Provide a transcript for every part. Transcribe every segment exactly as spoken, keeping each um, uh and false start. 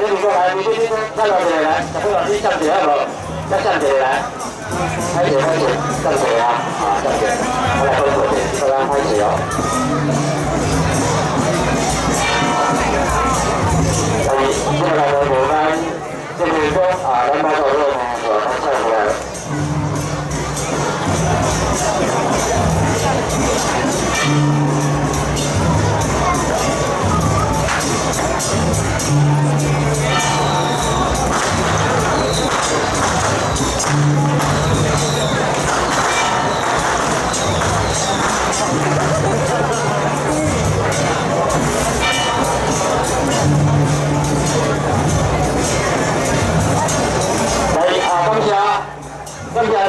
这边过来，你这边站到这里来，小朋友你站起来不？再站起来，开始开始站起来啊！啊，站起来，我来过过去，大家开始哦。所以接下来呢，我们这边说啊，咱把手肉呢，我们站起来。 来啊，感谢，感谢。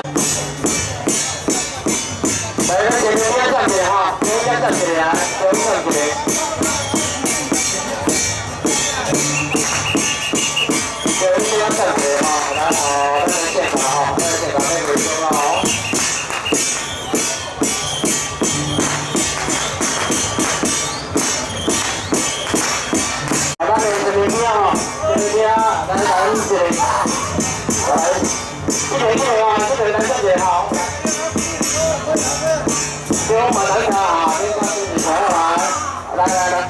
来，咱前面先站起来哈，先站起来，先站起来。先先站起来哈，来啊，咱来现场哈，咱来现场来回收了好。 咱们这边啊，这边啊，咱咱这里，来，这个这个啊，这个咱这里好。给我们等一下啊，别把自己传来，来来来。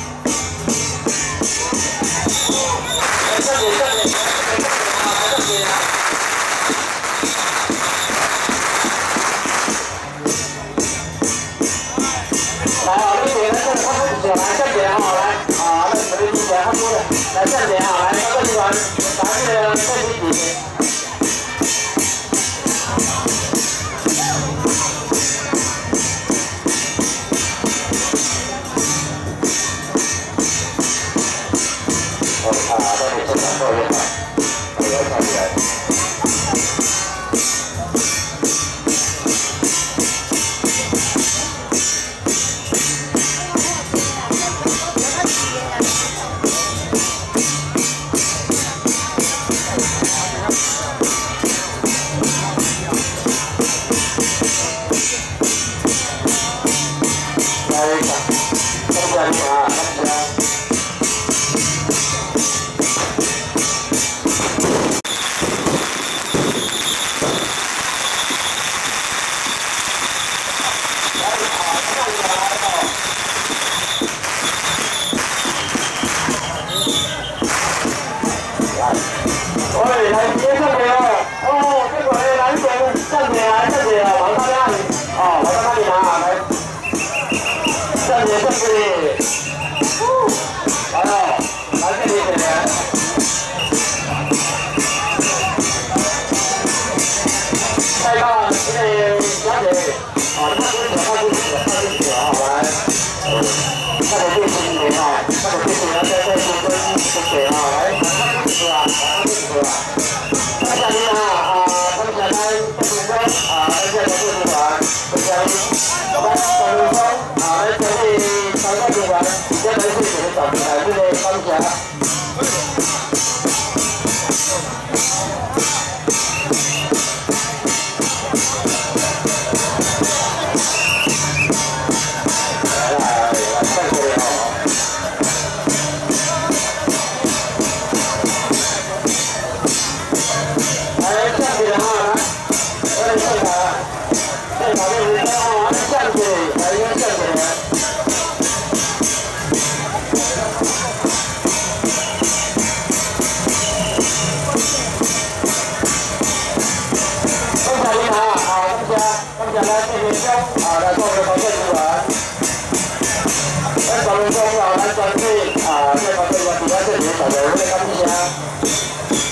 这里这里，这里啊，来啊，这里来，这里他们起来，这里啊，来。 啊，那这边之前他说的，来站起来啊，来，这个团，咱这个这里几。我啊，这里现场作业啊，我要站起来。 喂，来接上来哦！哦，这个来来一点，站起来，站起来，往上拉，哦，往上拉你拿，来，站起，站起，来哦，来这里，这里，再看这个小姐，啊，看清楚，看清楚，看清楚啊，来，看得最清楚啊，看得最清楚，再再清楚一点啊，来，看清楚啊，看清楚啊。 大家好啊！刚才来这边说啊，大家的主管，大家来上路说啊，来这里参加主管，也来这里找啊，这个感谢。来来来，上这里啊！ 来站起来啊！来，来站起来，站起来就是说啊，站起来，来先站起来。刚才你好啊，刚才刚才来这边说啊，来做个保证主管。来保证中啊，来专队啊，这保证主管主要是你找的，我来感谢。